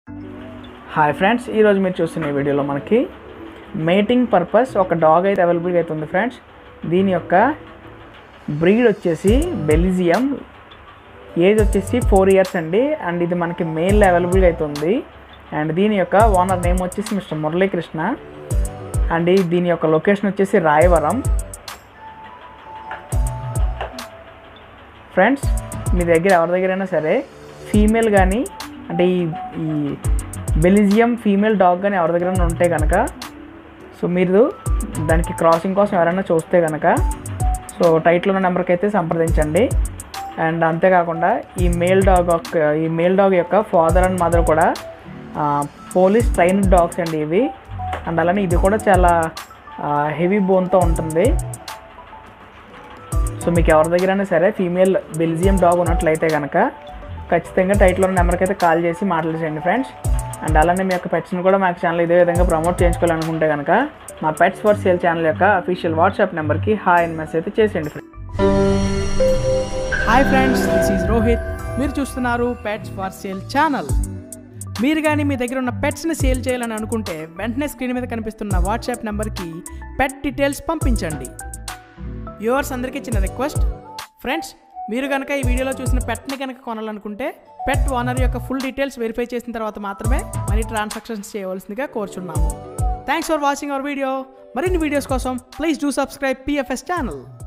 Hi friends, ఈరోజు మీరు చూస్తున్న ఈ వీడియోలో మనకి మేటింగ్ పర్పస్ ఒక డాగ్ అయితే అవైలబుల్గా అయితే ఉంది ఫ్రెండ్స్. దీని యొక్క బ్రీడ్ వచ్చేసి బెల్జియం, ఏజ్ వచ్చేసి 4 years అండి. అండ్ ఇది మనకి మేల్ అవైలబుల్గా అయితే ఉంది. అండ్ దీని యొక్క ఓనర్ నేమ్ వచ్చేసి మిస్టర్ మురళీకృష్ణ. అండ్ దీని యొక్క లొకేషన్ వచ్చేసి రాయవరం. ఫ్రెండ్స్, మీ దగ్గర ఎవరి దగ్గరైనా సరే ఫీమేల్ కానీ అంటే ఈ బెల్జియం ఫీమేల్ డాగ్ కానీ ఎవరి దగ్గర ఉంటే కనుక సో మీరు దానికి క్రాసింగ్ కోసం ఎవరైనా చూస్తే కనుక సో టైటిల్ ఉన్న నెంబర్కి అయితే సంప్రదించండి. అండ్ అంతేకాకుండా ఈ మేల్ డాగ్ యొక్క ఫాదర్ అండ్ మదర్ కూడా పోలీస్ ట్రైన్డ్ డాగ్స్ అండి ఇవి. అండ్ అలానే ఇది కూడా చాలా హెవీ బోన్తో ఉంటుంది. సో మీకు ఎవరి దగ్గరైనా సరే ఫీమేల్ బెల్జియం డాగ్ ఉన్నట్లయితే కనుక ఖచ్చితంగా టైటిల్ ఉన్న నెంబర్కి అయితే కాల్ చేసి మాట్లాడండి ఫ్రెండ్స్. అండ్ అలానే మీ యొక్క పెట్స్ని కూడా మాకు ఛానల్ ఇదే విధంగా ప్రమోట్ చేయించుకోవాలనుకుంటే కనుక మా పెట్స్ ఫర్ సేల్ ఛానల్ యొక్క అఫీషియల్ వాట్సాప్ నెంబర్కి హాయ్ అని మెసేజ్ అయితే చేసేయండి friends. Hi friends, this is Rohit. మీరు చూస్తున్నారు పెట్స్ ఫర్ సేల్ ఛానల్. మీరు కానీ మీ దగ్గర ఉన్న పెట్స్ని సేల్ చేయాలని అనుకుంటే వెంటనే స్క్రీన్ మీద కనిపిస్తున్న వాట్సాప్ నెంబర్కి పెట్ డీటెయిల్స్ పంపించండి. వ్యూవర్స్ అందరికీ చిన్న రిక్వెస్ట్, ఫ్రెండ్స్ మీరు కనుక ఈ వీడియోలో చూసిన పెట్ని కనుక కొనాలనుకుంటే పెట్ ఓనర్ యొక్క ఫుల్ డీటెయిల్స్ వెరిఫై చేసిన తర్వాత మాత్రమే మనీ ట్రాన్సాక్షన్స్ చేయవలసిందిగా కోరుచున్నాము. Thanks for watching our video. మరిన్ని వీడియోస్ కోసం please do subscribe PFS channel.